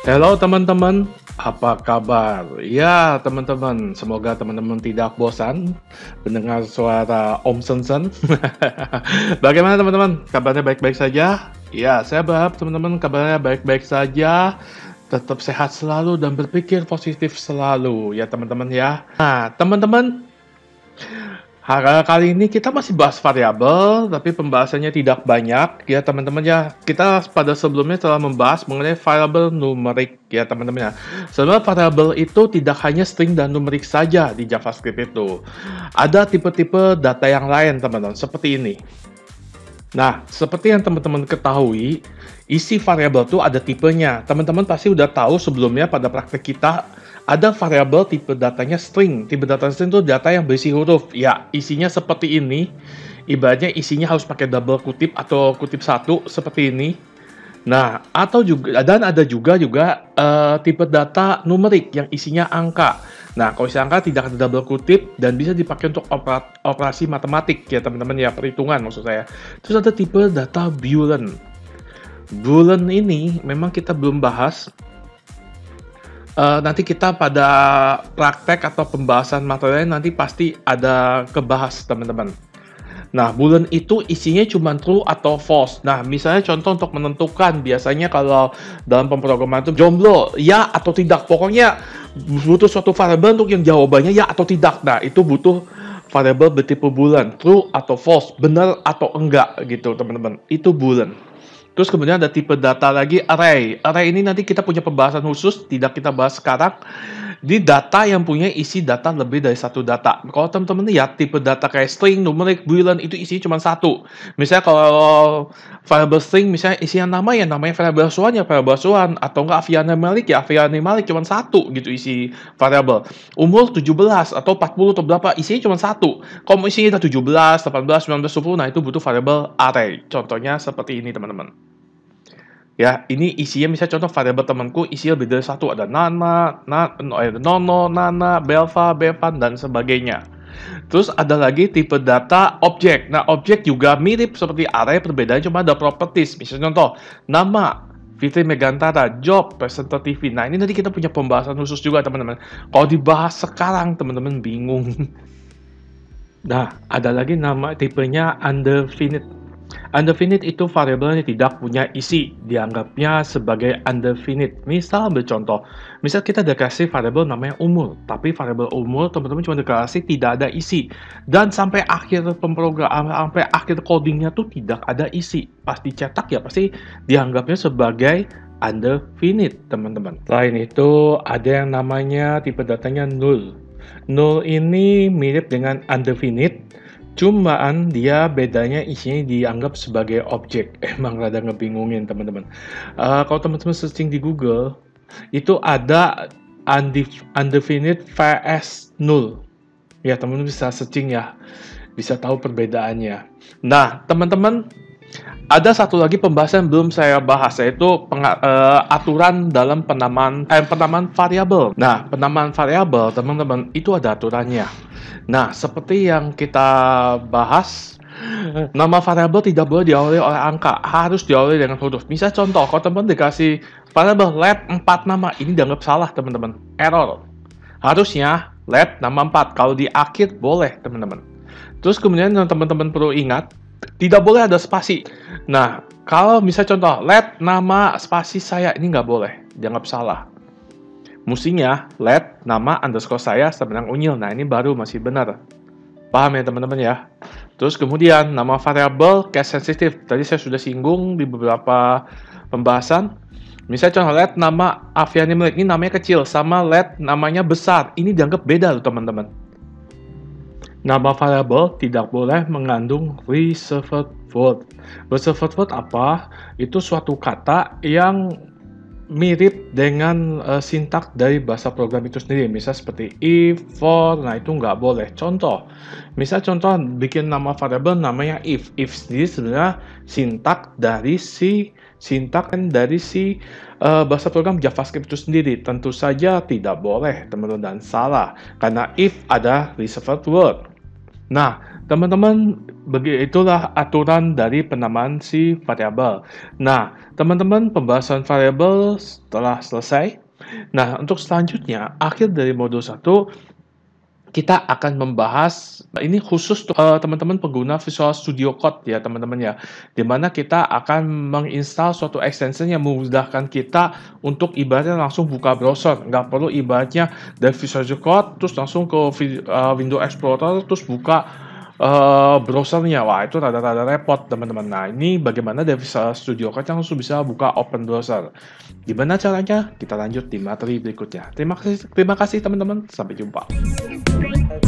Halo teman-teman, apa kabar? Ya teman-teman, semoga teman-teman tidak bosan mendengar suara Om Sensen. Bagaimana teman-teman? Kabarnya baik-baik saja? Ya, saya berharap teman-teman kabarnya baik-baik saja, tetap sehat selalu dan berpikir positif selalu ya teman-teman ya. Nah teman-teman, kali ini kita masih bahas variabel, tapi pembahasannya tidak banyak ya teman-teman ya. Kita pada sebelumnya telah membahas mengenai variabel numerik ya teman-teman ya. Sebenarnya variabel itu tidak hanya string dan numerik saja di JavaScript itu. Ada tipe-tipe data yang lain teman-teman, seperti ini. Nah, seperti yang teman-teman ketahui, isi variabel itu ada tipenya. Teman-teman pasti udah tahu sebelumnya pada praktek kita ada variabel tipe datanya string. Tipe data string itu data yang berisi huruf. Ya, isinya seperti ini. Ibaratnya isinya harus pakai double kutip atau kutip satu seperti ini. Nah, atau juga dan ada juga tipe data numerik yang isinya angka. Nah, kalau isi angka tidak ada double kutip dan bisa dipakai untuk operasi matematik ya teman-teman ya, perhitungan maksud saya. Terus ada tipe data Boolean. Boolean ini memang kita belum bahas. Nanti kita pada praktek atau pembahasan materialnya nanti pasti ada kebahas teman-teman. Nah, Boolean itu isinya cuma true atau false. Nah, misalnya contoh untuk menentukan, biasanya kalau dalam pemrograman itu jomblo, ya atau tidak. Pokoknya butuh suatu variabel untuk yang jawabannya ya atau tidak. Nah, itu butuh variabel bertipe Boolean, true atau false, benar atau enggak gitu, teman-teman. Itu Boolean. Terus kemudian ada tipe data lagi, array. Array ini nanti kita punya pembahasan khusus, tidak kita bahas sekarang. Di data yang punya isi data lebih dari satu data. Kalau teman-teman lihat tipe data kayak string, numerik, boolean itu isinya cuma satu. Misalnya kalau variable string misalnya isinya nama ya namanya variable asuhan ya variable asuhan, atau enggak Aviana Malik ya Aviana Malik cuma satu gitu isi variable. Umur 17 atau 40 atau berapa isinya cuma satu. Kalau isinya udah 17, 18, 19, 20, nah itu butuh variable array. Contohnya seperti ini teman-teman. Ya, ini isinya misalnya contoh variabel temanku isinya lebih dari satu. Ada Nana, Nono, Nana, Belva, Bevan, dan sebagainya. Terus ada lagi tipe data objek. Nah, objek juga mirip seperti array, perbedaannya cuma ada properties. Misalnya contoh, nama, Fitri Megantara, job, presenter TV. Nah, ini nanti kita punya pembahasan khusus juga teman-teman. Kalau dibahas sekarang, teman-teman bingung. Nah, ada lagi nama tipenya undefinite. Undefinite itu variabel yang tidak punya isi, dianggapnya sebagai undefinite. Misal ambil contoh, misal kita dikasih variabel namanya umur, tapi variabel umur teman-teman cuma dikasih tidak ada isi, dan sampai akhir pemrograman, sampai akhir codingnya tuh tidak ada isi. Pas dicetak ya pasti dianggapnya sebagai undefinite, teman-teman. Selain itu ada yang namanya tipe datanya null. Null ini mirip dengan undefinite. Cuman dia bedanya isinya dianggap sebagai objek. Emang rada ngebingungin teman-teman. Kalau teman-teman searching di Google, itu ada undefinite vs null. Ya teman-teman bisa searching ya, bisa tahu perbedaannya. Nah teman-teman, ada satu lagi pembahasan yang belum saya bahas, yaitu aturan dalam penamaan variabel. Nah, penamaan variabel, teman-teman, itu ada aturannya. Nah, seperti yang kita bahas, nama variabel tidak boleh diawali oleh angka, harus diawali dengan huruf. Misal contoh, kalau teman-teman dikasih variabel let 4 nama, ini dianggap salah, teman-teman. Error. Harusnya let nama 4, kalau di akhir boleh, teman-teman. Terus kemudian yang teman-teman perlu ingat, tidak boleh ada spasi. Nah, kalau misalnya contoh, let nama spasi saya, ini nggak boleh, dianggap salah. Mestinya, let nama underscore saya sebenarnya unyil. Nah, ini baru masih benar. Paham ya teman-teman ya? Terus kemudian, nama variabel case sensitive. Tadi saya sudah singgung di beberapa pembahasan. Misalnya contoh, let nama Aviani Malik, ini namanya kecil, sama let namanya besar. Ini dianggap beda loh teman-teman. Nama variabel tidak boleh mengandung reserved word. Reserved word apa? Itu suatu kata yang mirip dengan sintak dari bahasa program itu sendiri. Misal seperti if, for, nah itu nggak boleh. Contoh, misal contoh bikin nama variabel namanya if. If sendiri sebenarnya sintak dari si bahasa program JavaScript itu sendiri. Tentu saja tidak boleh teman-teman dan salah karena if ada reserved word. Nah, teman-teman, itulah aturan dari penamaan si variabel. Nah, teman-teman, pembahasan variabel telah selesai. Nah, untuk selanjutnya, akhir dari modul 1, kita akan membahas, ini khusus untuk teman-teman pengguna Visual Studio Code ya teman-teman ya, di mana kita akan menginstal suatu extension yang memudahkan kita untuk ibaratnya langsung buka browser, nggak perlu ibaratnya dari Visual Studio Code terus langsung ke Windows Explorer terus buka browsernya. Wah, itu rada-rada repot teman-teman. Nah, ini bagaimana dari Visual Studio Code langsung bisa buka open browser. Gimana caranya? Kita lanjut di materi berikutnya. Terima kasih teman-teman, sampai jumpa.